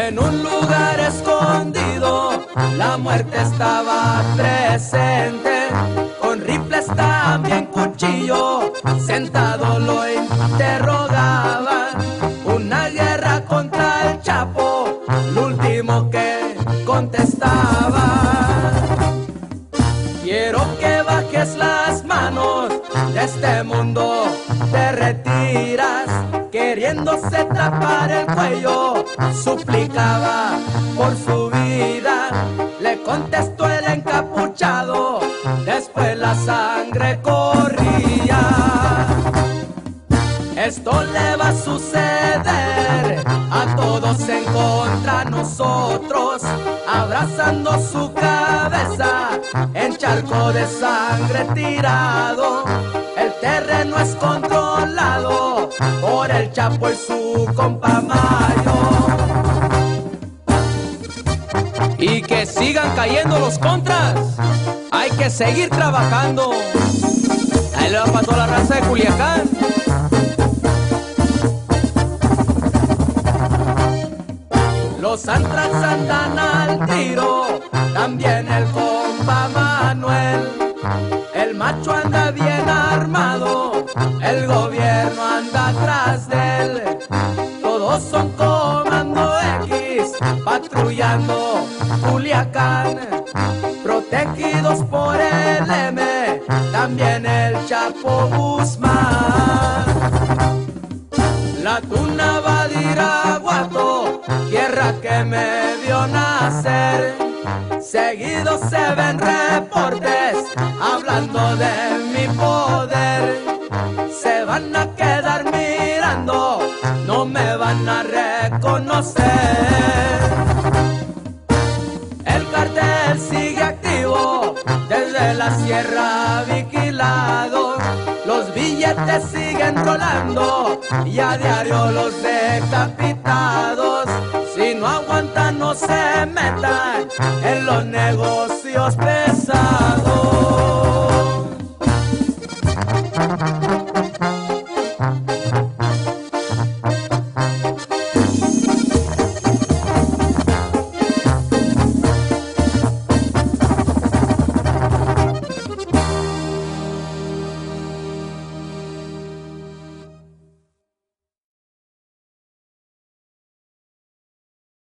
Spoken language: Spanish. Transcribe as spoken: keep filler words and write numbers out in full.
En un lugar escondido la muerte estaba presente, con rifles también cuchillo, sentado lo interrogaban. Una guerra contra el Chapo, lo último que contestaba. Quiero que bajes las manos, de este mundo te retiras. Queriéndose tapar el cuello, suplicaba por su vida. Le contestó el encapuchado, después la sangre corría. Esto le va a suceder a todos en contra nosotros, abrazando su cabeza en charco de sangre tirado. El terreno es controlado por el Chapo y su compa Mayo. Y que sigan cayendo los contras, hay que seguir trabajando. Ahí le va para toda la raza de Culiacán. Los antras andan al tiro, también el compa Manuel. El macho anda bien armado, el gobierno anda atrás de él. Todos son Comando X, patrullando Culiacán, protegidos por el M, también el Chapo Guzmán. La Tuna va a Irapuato, tierra que me vio nacer. Seguido se ven reportes hablando de mi poder. Se van a quedar mirando, no me van a reconocer. El cartel sigue activo, desde la sierra vigilado. Los billetes siguen rolando y a diario los decapitados. Si no aguantan, no se metan en los negocios pesados.